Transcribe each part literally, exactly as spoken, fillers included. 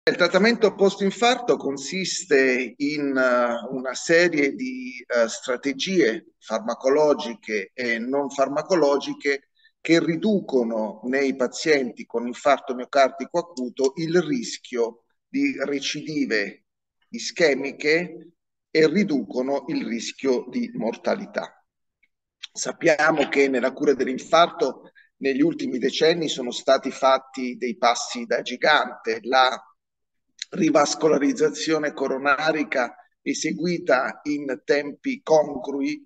Il trattamento post-infarto consiste in uh, una serie di uh, strategie farmacologiche e non farmacologiche che riducono nei pazienti con infarto miocardico acuto il rischio di recidive ischemiche e riducono il rischio di mortalità. Sappiamo che nella cura dell'infarto negli ultimi decenni sono stati fatti dei passi da gigante. La rivascolarizzazione coronarica eseguita in tempi congrui,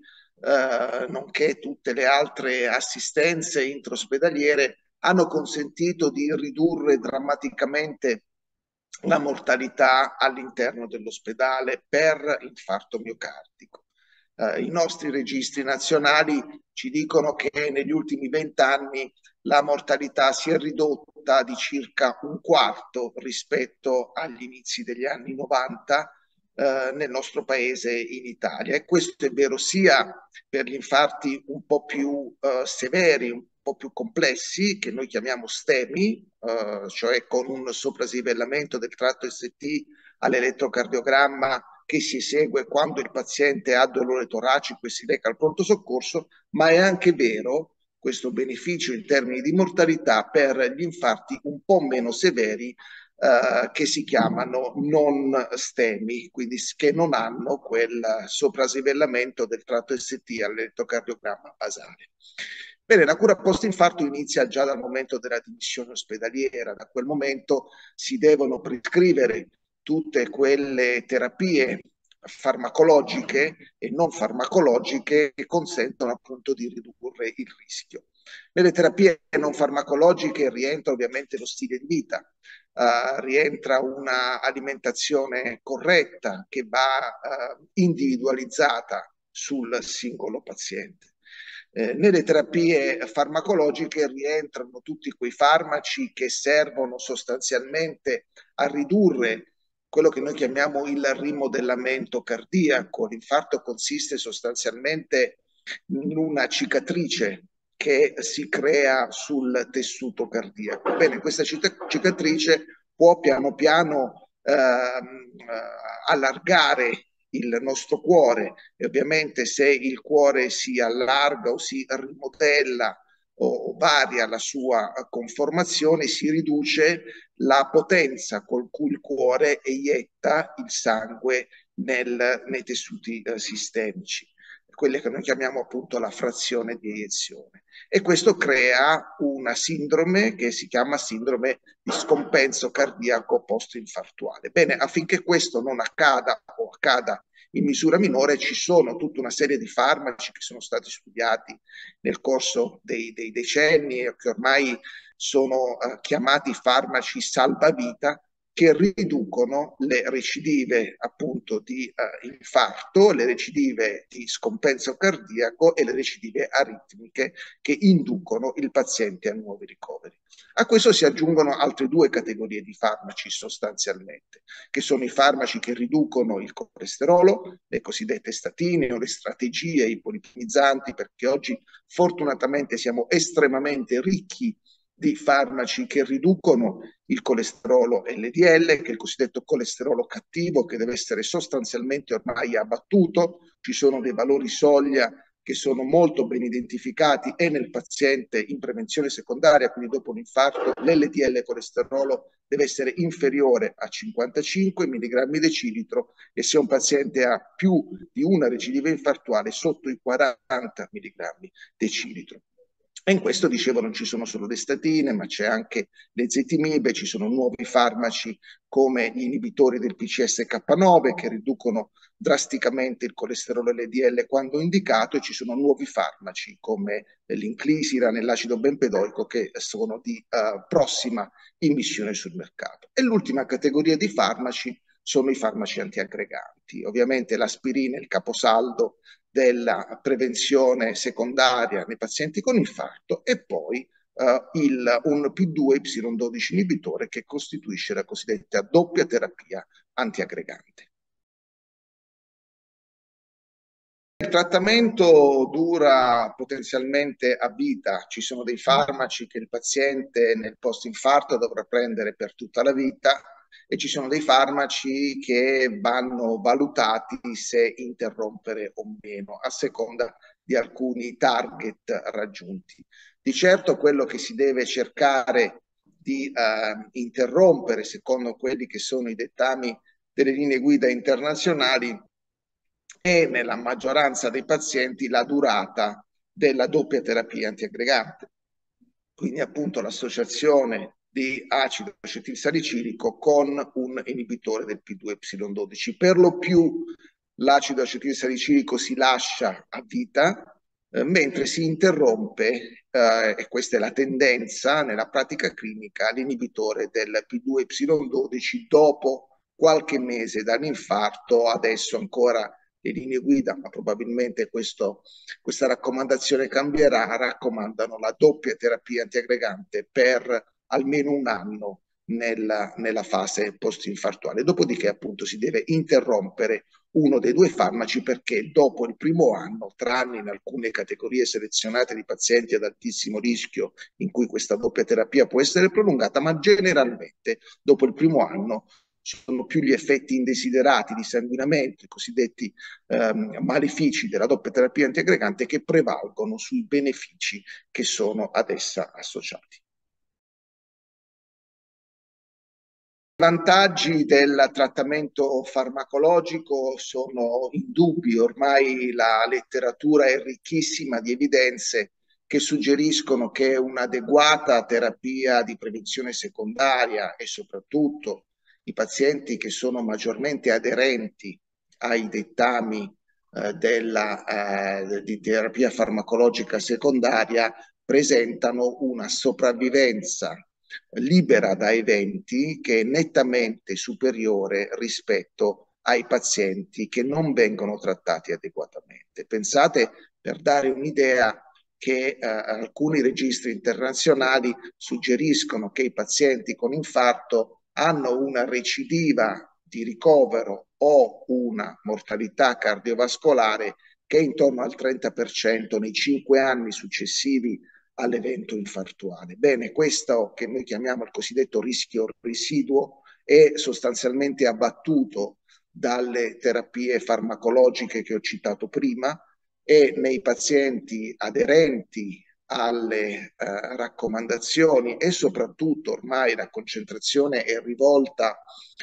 eh, nonché tutte le altre assistenze intraospedaliere, hanno consentito di ridurre drammaticamente la mortalità all'interno dell'ospedale per infarto miocardico. Eh, I nostri registri nazionali ci dicono che negli ultimi vent'anni la mortalità si è ridotta di circa un quarto rispetto agli inizi degli anni novanta eh, nel nostro paese in Italia. E questo è vero sia per gli infarti un po' più eh, severi, un po' più complessi, che noi chiamiamo STEMI, eh, cioè con un soprasivellamento del tratto S T all'elettrocardiogramma che si esegue quando il paziente ha dolore toracico e si reca al pronto soccorso, ma è anche vero questo beneficio in termini di mortalità per gli infarti un po' meno severi eh, che si chiamano non STEMI, quindi che non hanno quel soprasivellamento del tratto S T all'elettrocardiogramma basale. Bene, la cura post-infarto inizia già dal momento della dimissione ospedaliera. Da quel momento si devono prescrivere tutte quelle terapie farmacologiche e non farmacologiche che consentono appunto di ridurre il rischio. Nelle terapie non farmacologiche rientra ovviamente lo stile di vita, uh, rientra una alimentazione corretta che va uh, individualizzata sul singolo paziente. Eh, nelle terapie farmacologiche rientrano tutti quei farmaci che servono sostanzialmente a ridurre quello che noi chiamiamo il rimodellamento cardiaco. L'infarto consiste sostanzialmente in una cicatrice che si crea sul tessuto cardiaco. Bene, questa cicatrice può piano piano ehm, allargare il nostro cuore e ovviamente se il cuore si allarga o si rimodella o varia la sua conformazione, si riduce la potenza con cui il cuore eietta il sangue nel, nei tessuti eh, sistemici, quelle che noi chiamiamo appunto la frazione di eiezione. E questo crea una sindrome che si chiama sindrome di scompenso cardiaco post-infartuale. Bene, affinché questo non accada o accada in misura minore, ci sono tutta una serie di farmaci che sono stati studiati nel corso dei, dei decenni e che ormai sono uh, chiamati farmaci salvavita, che riducono le recidive appunto di uh, infarto, le recidive di scompenso cardiaco e le recidive aritmiche che inducono il paziente a nuovi ricoveri. A questo si aggiungono altre due categorie di farmaci sostanzialmente, che sono i farmaci che riducono il colesterolo, le cosiddette statine o le strategie ipolipemizzanti, perché oggi fortunatamente siamo estremamente ricchi di farmaci che riducono il colesterolo L D L, che è il cosiddetto colesterolo cattivo, che deve essere sostanzialmente ormai abbattuto. Ci sono dei valori soglia che sono molto ben identificati e nel paziente in prevenzione secondaria, quindi dopo un infarto, l'L D L colesterolo deve essere inferiore a cinquantacinque milligrammi decilitro e se un paziente ha più di una recidiva infartuale sotto i quaranta milligrammi decilitro. E in questo, dicevo, non ci sono solo le statine, ma c'è anche l'ezetimibe, ci sono nuovi farmaci come gli inibitori del P C S K nove che riducono drasticamente il colesterolo L D L quando indicato e ci sono nuovi farmaci come l'inclisira nell'acido bempedoico che sono di uh, prossima immissione sul mercato. E l'ultima categoria di farmaci sono i farmaci antiaggreganti. Ovviamente l'aspirina, il caposaldo della prevenzione secondaria nei pazienti con infarto e poi uh, il, un P due Y dodici inibitore che costituisce la cosiddetta doppia terapia antiaggregante. Il trattamento dura potenzialmente a vita, ci sono dei farmaci che il paziente nel post-infarto dovrà prendere per tutta la vita, e ci sono dei farmaci che vanno valutati se interrompere o meno, a seconda di alcuni target raggiunti. Di certo quello che si deve cercare di eh, interrompere, secondo quelli che sono i dettami delle linee guida internazionali, è nella maggioranza dei pazienti la durata della doppia terapia antiaggregante. Quindi appunto l'associazione di acido acetilsalicilico con un inibitore del P due Y dodici. Per lo più l'acido acetilsalicilico si lascia a vita, eh, mentre si interrompe, eh, e questa è la tendenza nella pratica clinica, l'inibitore del P due Y dodici dopo qualche mese dall'infarto. Adesso ancora le linee guida, ma probabilmente questo, questa raccomandazione cambierà, raccomandano la doppia terapia antiaggregante per almeno un anno nella, nella fase post-infartuale. Dopodiché appunto si deve interrompere uno dei due farmaci perché dopo il primo anno, tranne in alcune categorie selezionate di pazienti ad altissimo rischio in cui questa doppia terapia può essere prolungata, ma generalmente dopo il primo anno sono più gli effetti indesiderati di sanguinamento, i cosiddetti ehm, malefici della doppia terapia antiaggregante, che prevalgono sui benefici che sono ad essa associati. I vantaggi del trattamento farmacologico sono indubbi, ormai la letteratura è ricchissima di evidenze che suggeriscono che un'adeguata terapia di prevenzione secondaria e soprattutto i pazienti che sono maggiormente aderenti ai dettami eh, della, eh, di terapia farmacologica secondaria presentano una sopravvivenza libera da eventi che è nettamente superiore rispetto ai pazienti che non vengono trattati adeguatamente. Pensate, per dare un'idea, che eh, alcuni registri internazionali suggeriscono che i pazienti con infarto hanno una recidiva di ricovero o una mortalità cardiovascolare che è intorno al trenta per cento nei cinque anni successivi all'evento infartuale. Bene, questo che noi chiamiamo il cosiddetto rischio residuo è sostanzialmente abbattuto dalle terapie farmacologiche che ho citato prima e nei pazienti aderenti alle eh, raccomandazioni e soprattutto ormai la concentrazione è rivolta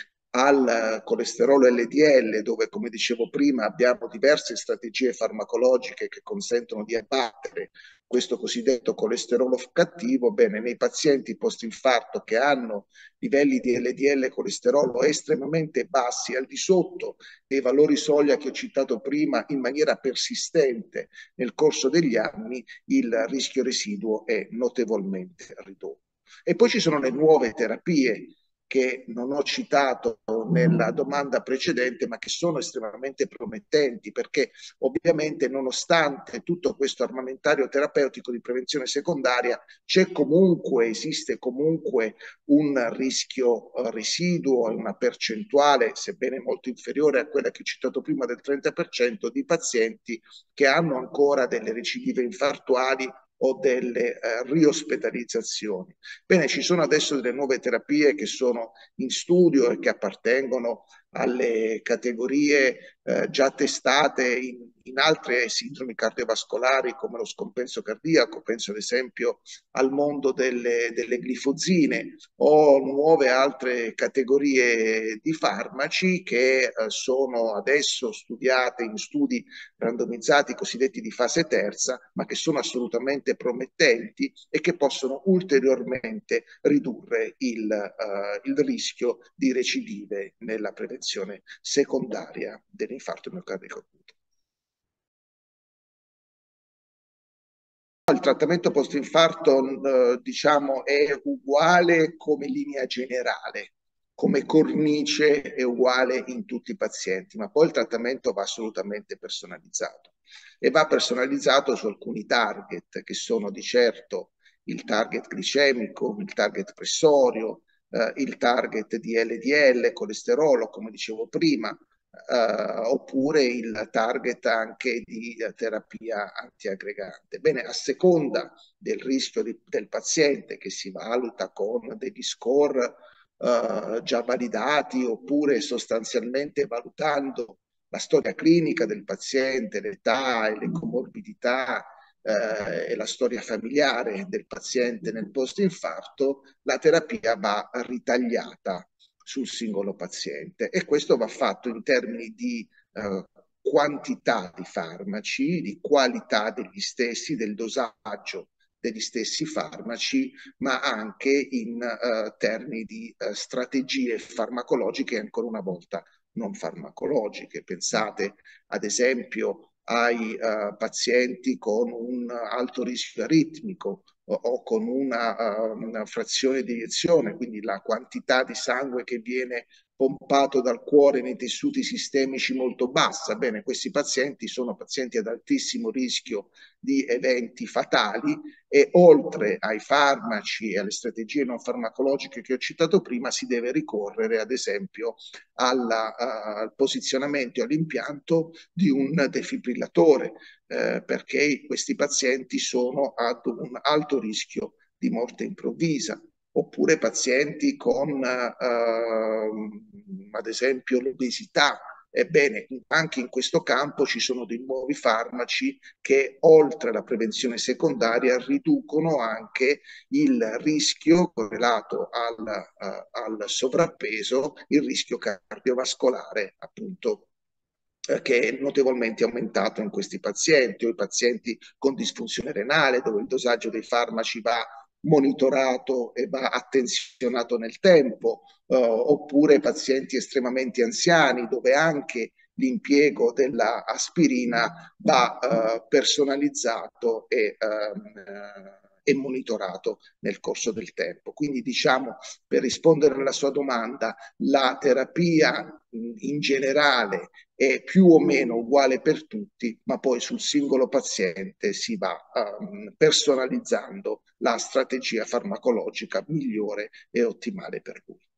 al colesterolo L D L, dove, come dicevo prima, abbiamo diverse strategie farmacologiche che consentono di abbattere questo cosiddetto colesterolo cattivo. Bene, nei pazienti post-infarto che hanno livelli di L D L colesterolo estremamente bassi, al di sotto dei valori soglia che ho citato prima, in maniera persistente nel corso degli anni, il rischio residuo è notevolmente ridotto. E poi ci sono le nuove terapie che non ho citato nella domanda precedente, ma che sono estremamente promettenti, perché ovviamente nonostante tutto questo armamentario terapeutico di prevenzione secondaria, c'è comunque, esiste comunque un rischio residuo e una percentuale, sebbene molto inferiore a quella che ho citato prima del trenta per cento, di pazienti che hanno ancora delle recidive infartuali o delle eh, riospedalizzazioni. Bene, ci sono adesso delle nuove terapie che sono in studio e che appartengono alle categorie eh, già testate in, in altre sindromi cardiovascolari come lo scompenso cardiaco, penso ad esempio al mondo delle, delle glifosine o nuove altre categorie di farmaci che eh, sono adesso studiate in studi randomizzati cosiddetti di fase terza, ma che sono assolutamente promettenti e che possono ulteriormente ridurre il, uh, il rischio di recidive nella prevenzione secondaria dell'infarto miocardico acuto. Il trattamento post-infarto, eh, diciamo, è uguale come linea generale, come cornice è uguale in tutti i pazienti, ma poi il trattamento va assolutamente personalizzato e va personalizzato su alcuni target che sono di certo il target glicemico, il target pressorio, eh, il target di L D L, colesterolo, come dicevo prima, Uh, oppure il target anche di uh, terapia antiaggregante. Bene, a seconda del rischio di, del paziente che si valuta con degli score eh, già validati, oppure sostanzialmente valutando la storia clinica del paziente, l'età e le comorbidità eh, e la storia familiare del paziente nel post-infarto, la terapia va ritagliata sul singolo paziente, e questo va fatto in termini di eh, quantità di farmaci, di qualità degli stessi, del dosaggio degli stessi farmaci, ma anche in eh, termini di eh, strategie farmacologiche, ancora una volta non farmacologiche. Pensate ad esempio ai uh, pazienti con un alto rischio aritmico o, o con una, uh, una frazione di eiezione, quindi la quantità di sangue che viene pompato dal cuore nei tessuti sistemici molto bassa. Bene, questi pazienti sono pazienti ad altissimo rischio di eventi fatali, e oltre ai farmaci e alle strategie non farmacologiche che ho citato prima, si deve ricorrere ad esempio alla, uh, al posizionamento e all'impianto di un defibrillatore, eh, perché questi pazienti sono ad un alto rischio di morte improvvisa, oppure pazienti con eh, ad esempio l'obesità. Ebbene, anche in questo campo ci sono dei nuovi farmaci che, oltre alla prevenzione secondaria, riducono anche il rischio correlato al, uh, al sovrappeso, il rischio cardiovascolare, appunto, eh, che è notevolmente aumentato in questi pazienti, o i pazienti con disfunzione renale, dove il dosaggio dei farmaci va monitorato e va attenzionato nel tempo, eh, oppure pazienti estremamente anziani, dove anche l'impiego dell'aspirina va eh, personalizzato e, ehm, e monitorato nel corso del tempo. Quindi, diciamo, per rispondere alla sua domanda, la terapia in generale è più o meno uguale per tutti, ma poi sul singolo paziente si va um, personalizzando la strategia farmacologica migliore e ottimale per lui.